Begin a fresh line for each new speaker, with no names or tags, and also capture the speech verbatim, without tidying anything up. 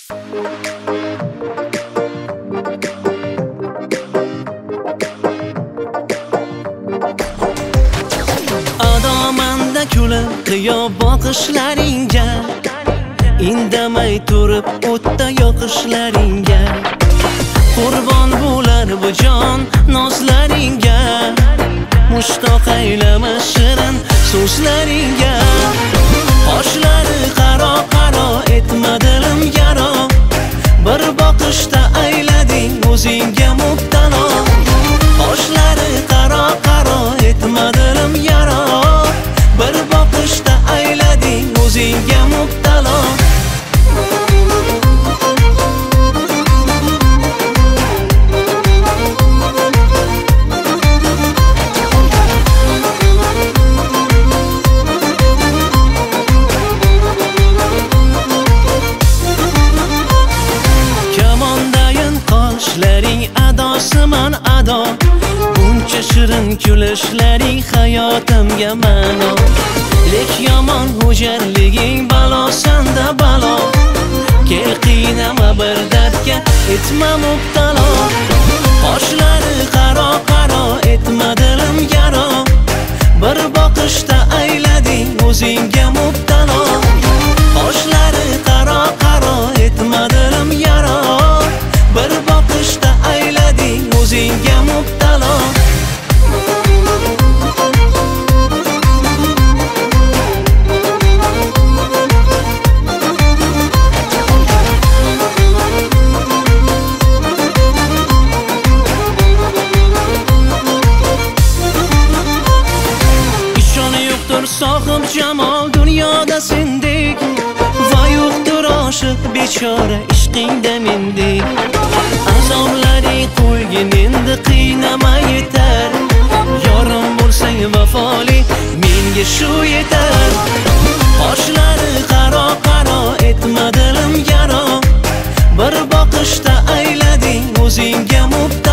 Adomanda kulib qiyo boqishlaringga, indamay turib o'tda yoqishlaringga, qurbon bo'lar bu jon nozlaringga, mushtoq aylama shirin so'zlaringga. Qoshlari qaro qaro etma dilim yaro, bir boqishda aylading o'zingga mubtalo. Qoshlari qaro qaro etma dilim yaro, bir boqishda aylading o'zingga mubtalo. Qoshlaring adosiman ado, buncha shirin kulishlaring hayotimga ma'no. Lek yomon hujarliging balosanda balo, kel qiynama bir dardga etma mubtalo. Qoshlari qaro qaro etma dilim yaro, bir boqishda aylading o'zingga mubtalo. Qoshlari qaro qaro etma dilim yaro, bir boqishda aylading o'zingga mubtalo. Ishoni yo'qdir sohib jamol dunyoda sendek, va yo'qdir oshiq bechora ishqingda mendek. Azoblaring qo'ygin endi qiynama yetar, yorim bo'lsang vafoli menga shu yetar. Qoshlari qaro qaro etma dilim yaro, bir boqishda aylading o'zingga mubtalo.